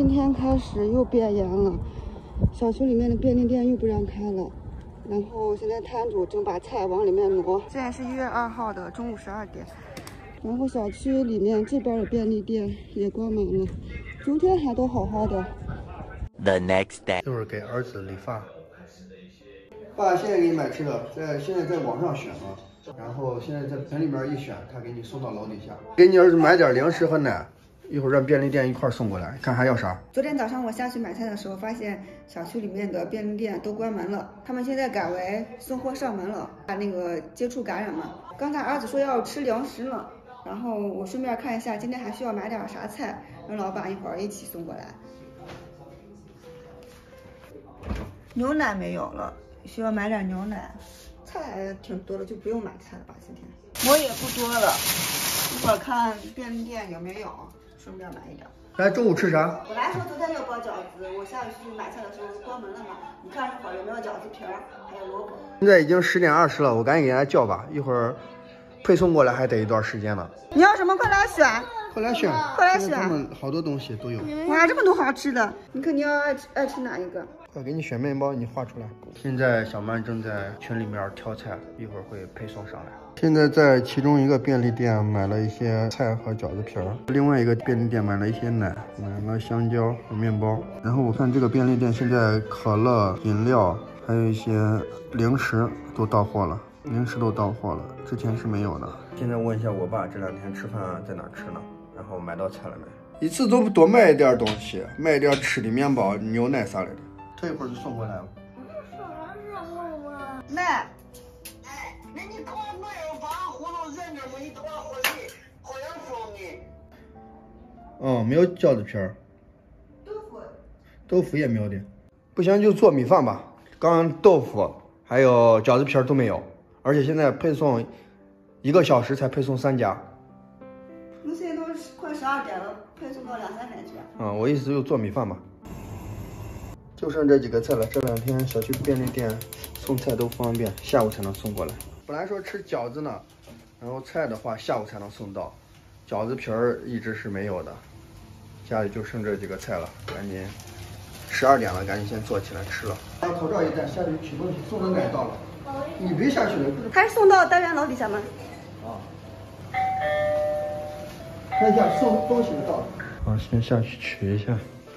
今天开始又变严了，小区里面的便利店又不让开了。然后现在摊主正把菜往里面挪。现在是1月2号的中午12点，然后小区里面这边的便利店也关门了。昨天还都好好的。 The next day， 就是给儿子理发。爸现在给你买吃的，现在在网上选了，然后现在在盆里面一选，他给你送到楼底下。给你儿子买点零食和奶，一会儿让便利店一块送过来，看还要啥。 昨天早上我下去买菜的时候，发现小区里面的便利店都关门了，他们现在改为送货上门了，怕那个接触感染嘛。刚才儿子说要吃零食呢，然后我顺便看一下今天还需要买点啥菜，让老板一会儿一起送过来。牛奶没有了，需要买点牛奶。菜还挺多的，就不用买菜了吧？今天我也不多了，一会儿看便利店有没有，顺便买一点。 来，中午吃啥？ 本来说昨天要包饺子，我下去买菜的时候关门了嘛。你看一会儿有没有饺子皮儿，还有萝卜。 现在已经10点20了，我赶紧给人家叫吧，一会儿配送过来还得一段时间呢。 你要什么？快来选！ 快来选！ 快来选！ 他们好多东西都有。 哇，这么多好吃的！你看你要爱吃哪一个？ 快给你选面包，你画出来。现在小曼正在群里面挑菜，一会儿会配送上来。现在在其中一个便利店买了一些菜和饺子皮儿，另外一个便利店买了一些奶，买了香蕉和面包。然后我看这个便利店现在可乐、饮料还有一些零食都到货了，之前是没有的。现在问一下我爸这2天吃饭在哪吃呢？然后买到菜了没？一次都多买一点东西，买一点吃的面包、牛奶啥来的。这一会儿就送过来了。 奶。 那你给我买把葫芦人着么？你多回去，好像送你。 哦，没有饺子皮儿。豆腐也没有的。不行就做米饭吧。刚刚豆腐还有饺子皮儿都没有，而且现在配送1个小时才配送3家。 那现在都快12点了，配送到2、3点去。 我意思就做米饭吧。就剩这几个菜了，这2天小区便利店送菜都方便，下午才能送过来。本来说吃饺子呢，然后菜的话下午才能送到，饺子皮儿一直是没有的，家里就剩这几个菜了，赶紧12点了，赶紧先做起来吃了。把口罩一戴，下去取东西，送的奶到了，你别下去了。 还是送到单元楼底下吗？ 看一下送东西的到了。好，先下去取一下。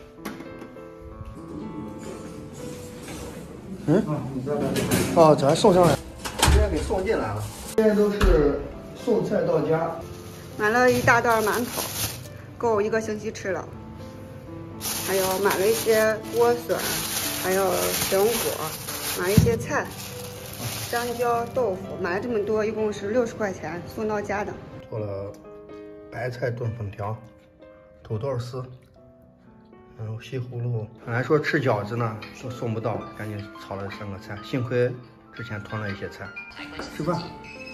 这还送上来，直接给送进来了。现在都是送菜到家。 买了一大袋馒头，够1个星期吃了。还有买了一些莴笋，还有苹果，买了一些菜，香蕉、豆腐，买了这么多，一共是60块钱，送到家的。 做了白菜炖粉条、土豆丝。然后西葫芦，本来说吃饺子呢，说送不到，赶紧炒了3个菜，幸亏之前囤了一些菜。吃饭。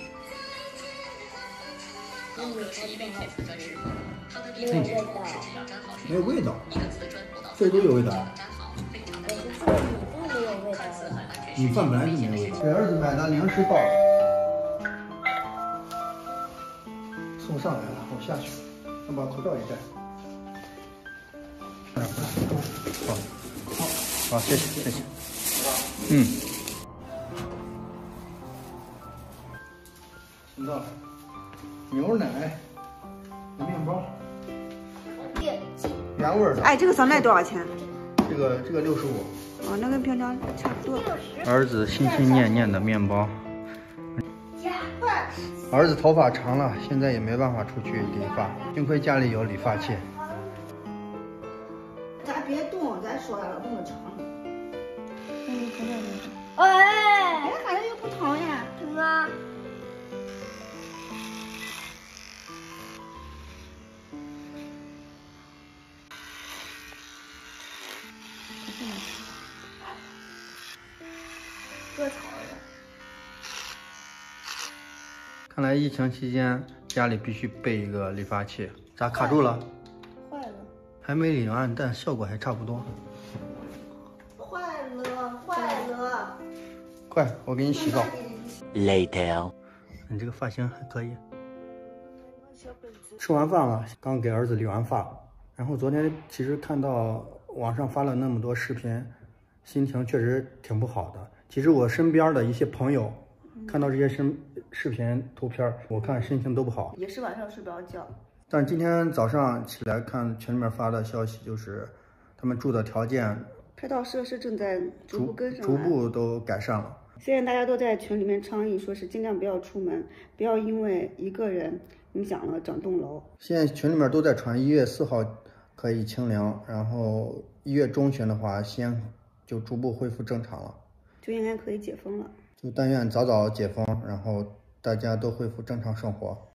没有味道。这都有味道。米饭本来就没有味道。给儿子买的零食到了，送上来了，我下去，先把口罩一戴。好，谢谢。送到了，牛奶、面包，原味的。 哎，这个酸奶多少钱？ 这个65。 那跟平常差不多。 儿子心心念念的面包。儿子头发长了，现在也没办法出去理发，幸亏家里有理发器。 咱别动，咱说了这么长。 哎， 反正又不疼呀。 妈。 割草的。 看来疫情期间家里必须备一个理发器。咋卡住了？ 坏了。 还没理完，但效果还差不多。 坏了。 快，我给你洗澡。 Later， 你这个发型还可以。吃完饭了，刚给儿子理完发， 然后昨天其实看到网上发了那么多视频，心情确实挺不好的。其实我身边的一些朋友看到这些视频图片，我看心情都不好， 也是晚上睡不着觉。 但今天早上起来看群里面发的消息，就是他们住的条件、 配套设施正在逐步跟上来， 逐步都改善了。 现在大家都在群里面倡议，说是尽量不要出门，不要因为一个人影响了整栋楼。 现在群里面都在传1月4号可以清零，然后1月中旬的话，西安就逐步恢复正常了， 就应该可以解封了。 就但愿早早解封，然后大家都恢复正常生活。